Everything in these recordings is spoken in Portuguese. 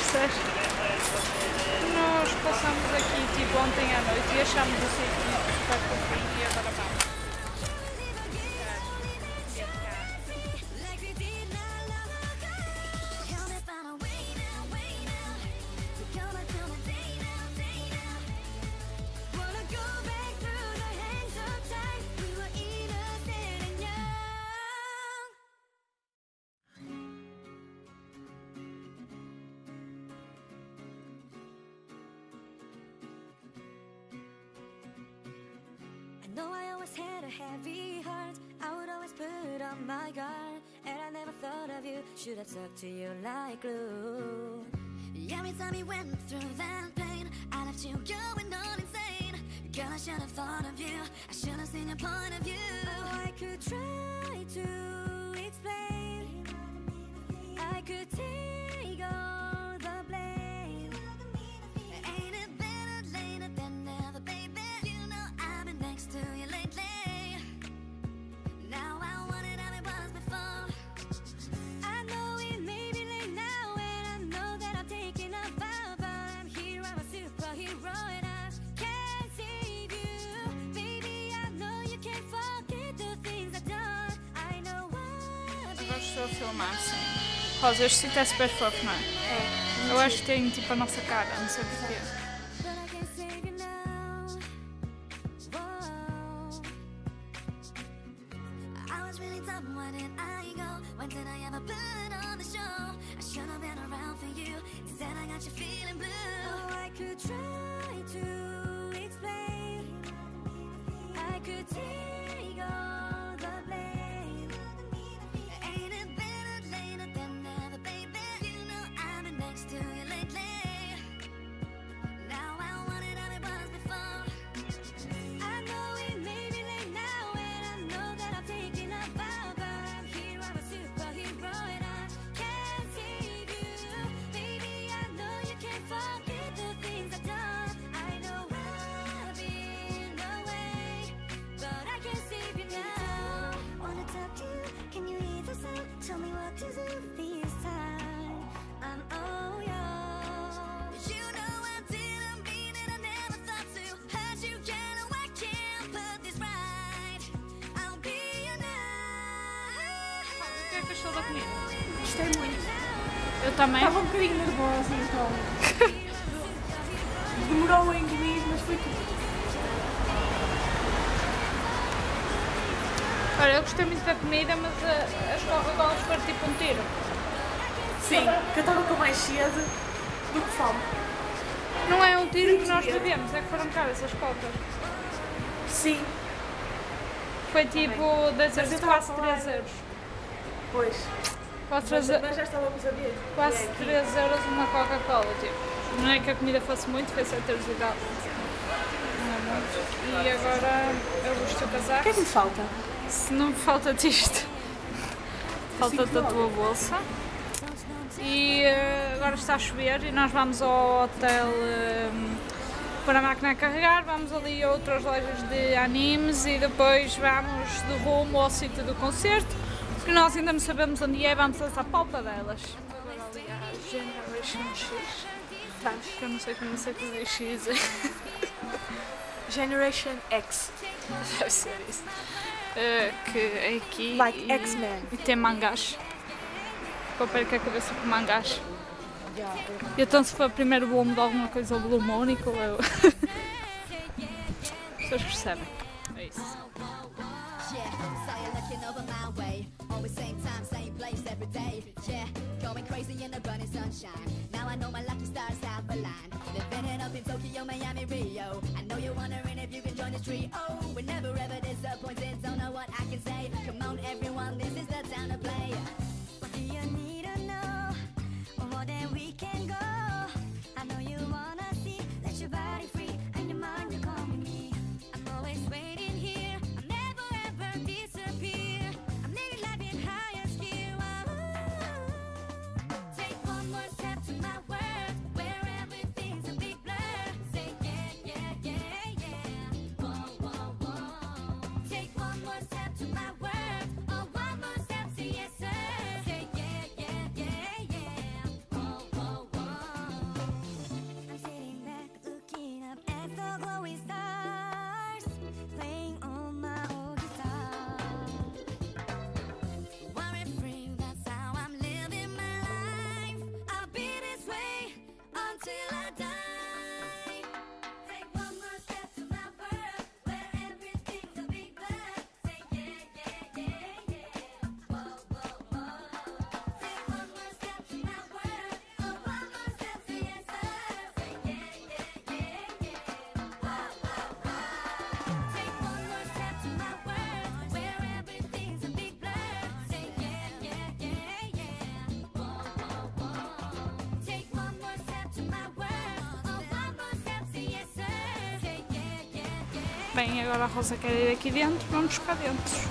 Disseste? Nós passamos aqui tipo ontem à noite e achámos o sítio super fofinho e agora vamos. No, I always had a heavy heart. I would always put on my guard, and I never thought of you. Should have talked to you like glue. Every time we went through that pain, I left you going on insane. Girl, I should have thought of you. I should have seen your point of view. Oh, I could try to explain. I could take all the blame. Ain't it better later than never, baby? You know I've been next to you lately. Now I want it how it was before. I know it may be late now, and I know that I'm taking a vow, but I'm here, I'm a superhero, and I can't save you. Baby, I know you can't forget the things I've done. I know I've Agora estou a filmar, sim. Rosa, este sítio é super fofo, não é? É. Eu acho que tem tipo a nossa cara, não sei porquê. but I can't save you now. Whoa. I was really dumb, why did I go? When did I ever put on the show? I should have been around for you. Instead I got you feeling blue. Oh, I could try to explain. I could take all the blame. Ain't it better later than never, baby? You know I've been next to you lately. Now I want it how it was before. I know it may be late now, and I know that I'm taking a vow, but I'm here, I'm a superhero, and I can't save you. Baby, I know you can't forget the things I've done. I know I've been away, but I can't save you now. Wanna talk to you? Can you hear the sound? Tell me what to do this time. I'm all yours. You know I didn't mean it, I never thought to hurt you. Yeah, no, I can't put this right. I'll be your night. O que é que achou da comida? Gostei muito. Eu também. Estava um bocadinho nervosa, então. Demorou a engolir, mas foi tudo. Olha, eu gostei muito da comida, mas as Coca-Colas foram tipo um tiro. Sim, que eu estava com mais sede do que fome. Não é um tiro que nós bebemos, é que foram caras as cocas. Sim, Foi tipo 10 Mas eu euros, estava a quase falar- 3 euros. pois. Quase Mas, 3, mas já estávamos a ver. quase É aqui. 3 euros uma Coca-Cola, tipo. Não é que a comida fosse muito, foi 7 euros e tal. Não é muito. E agora eu gosto do O que é casaco. que me falta? Se não me falta-te isto, falta-te a tua bolsa. E agora está a chover e nós vamos ao hotel para a máquina a carregar, vamos ali a outras lojas de animes e depois vamos de rumo ao sítio do concerto, porque nós ainda não sabemos onde é, vamos a essa palpa delas. Agora ali à Generation X, que eu não sei como sei fazer X. Generation X. Deve ser isso. Que é aqui Like X-Men. e tem mangás. Eu perco a cabeça com mangás. E então se for primeiro volume de alguma coisa ou Blue Monico, eu... As pessoas percebem. É isso. Yeah, say you're looking over my way. Always same time, same place every day. Yeah, going crazy in the burning sunshine. Now I know my lucky stars have aligned. Living it up in Tokyo, Miami, Rio. I know you're wondering if you can join this trio. We're never ever disappointed, don't know what I can say. Come on everyone, this is the time to play. What do you need to know? More than we can go. I know you wanna see. Let your body free and your mind will come with me. I'm always waiting here. I'll never ever disappear. I'm living life in higher skill. Take one more step to my world, where everything's a big blur. Say yeah, yeah, yeah, yeah. Whoa, whoa, whoa. Bem, agora a Rosa quer ir aqui dentro, vamos ficar dentro.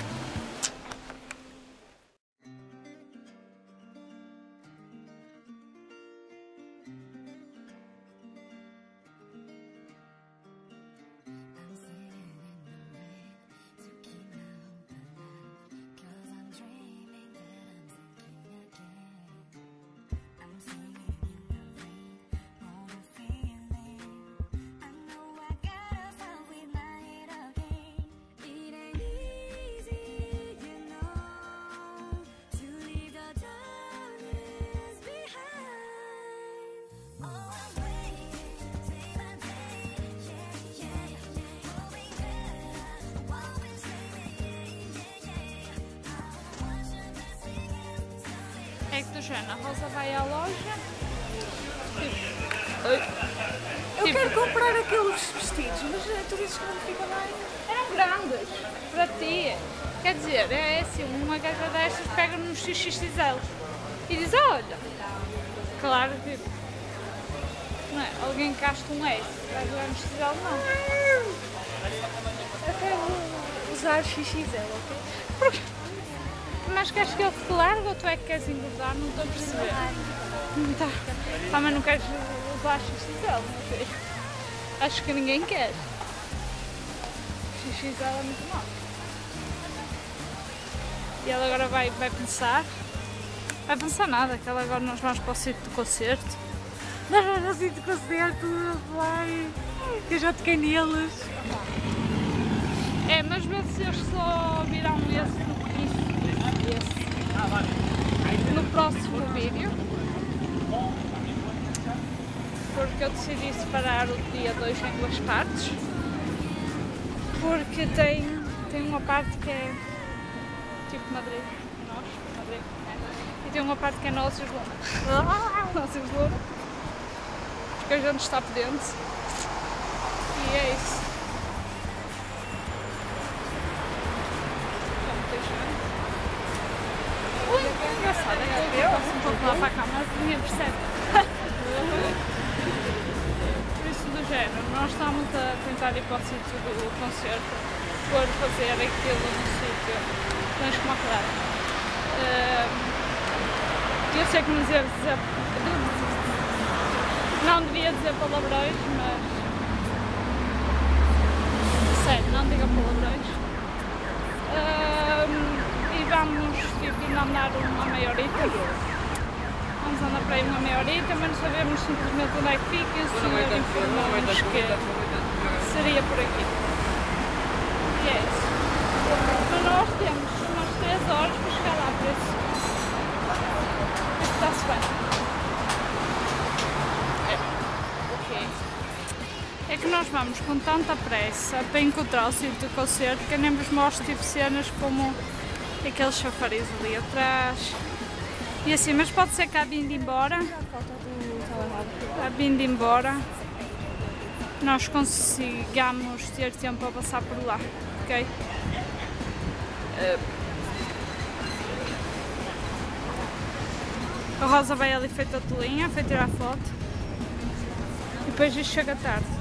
É que do género, a Rosa vai à loja. Eu quero comprar aqueles vestidos, mas tu dizes que não me ficam bem. Eram grandes para ti. Quer dizer, é assim, uma gaja destas pega nos XXL e diz, olha, claro que não é? Alguém gasta um S, vai jogar no XXL não. Eu quero usar XXL, ok? Mas queres que ele te largue ou tu é que queres engordar? Não estou a perceber. Tá. Ah, mas não queres usar XXL, não sei. Acho que ninguém quer. XXL é muito mau. E ela agora vai pensar. Vai pensar nada, que ela agora nós vamos para o sítio do concerto. Nós vamos ao sítio do concerto, vai. Eu já toquei neles. É, mas vê se eles só viram esse no próximo vídeo, porque eu decidi separar o dia 2 em 2 partes, porque tem uma parte que é tipo Madrid, Madrid, e tem uma parte que é Nossa Islona, porque a gente está por dentro, e é isso. Engraçado, é que eu passo um pouco lá para a câmera, ninguém percebe. Por isso do género, nós estamos a tentar ir para o sítio do concerto, for fazer aquilo no sítio, tens como acordar. Eu sei que não devia dizer, não devia dizer palavrões, mas sério, não diga palavrões. E vamos tipo, andar uma meia horita. Vamos andar para aí uma meia horita, mas não sabemos simplesmente onde é que fica. O senhor informou-nos que seria por aqui. E é isso. Mas nós temos umas 3 horas para chegar lá, por isso está-se bem. Ok. É que nós vamos com tanta pressa para encontrar o sítio do concerto que eu nem vos mostro tipo cenas como aqueles chafariz ali atrás e assim, mas pode ser que a vindo embora, nós consigamos ter tempo a passar por lá, ok? A Rosa vai ali feita a tolinha, foi tirar foto e depois isto chega tarde.